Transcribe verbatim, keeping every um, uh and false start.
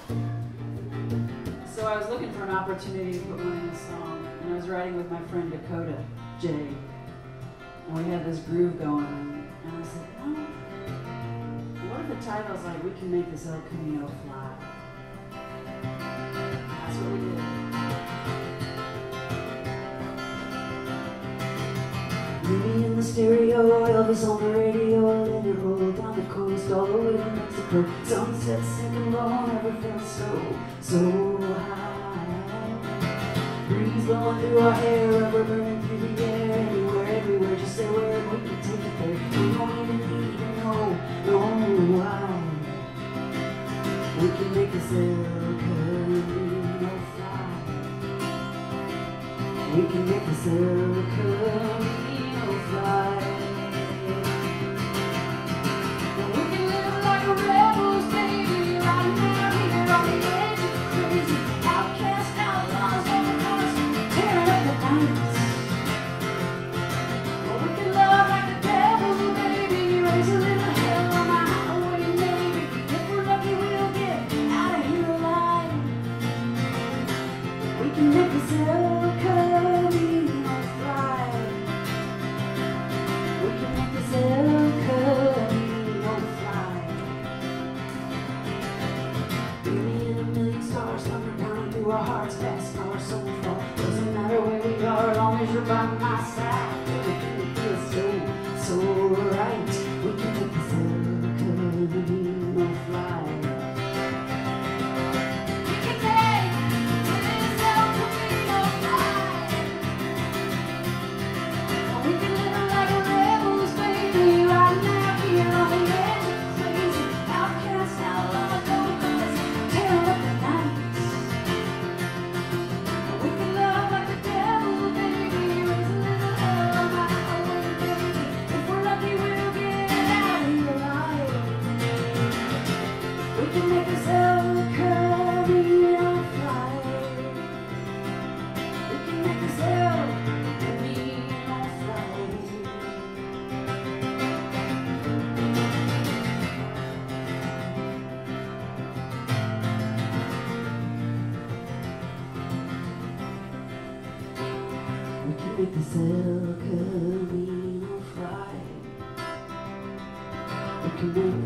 So I was looking for an opportunity to put one in a song, and I was writing with my friend Dakota Jay, and we had this groove going, and I said, oh, what if the title's like, we can make this El Camino Fly? That's what we did. Maybe in the stereo, Elvis on the radio, let it roll down the coast all the way to Mexico. Sunset sinking low, never felt so, so high. Breeze blowing through our hair, rubber burning through the air. Anywhere, everywhere, just say where we can take it there. We don't even need to know, know why. We can make this El Camino fly. We can make this El Camino fly. And we can live like rebels, baby, right now here on the edge of crazy. Outcast outlaws on us, tearing up the nights. Well, we can love like the devil, baby, raise a little hell on the highway, maybe. If we're lucky, we'll get out of here alive. We can make this El Camino fly. We can make this El Camino fly. Maybe in a million stars, thunder pounding through our hearts, fast cars so far. Doesn't matter where we are, as long as you're by my side. Everything feels so, so right. We can make this El Camino fly. We can take this El Camino fly. We can live like rebels, baby, right now here on the edge of crazy. Outcast outlaws, don't tearing up the nights. We can love like the devil, baby, raise a little hell on the highway, baby. If we're lucky, we'll get out of here alive. We can make this El Camino fly. We can make this El Camino fly. We can make this El Camino fly. We can make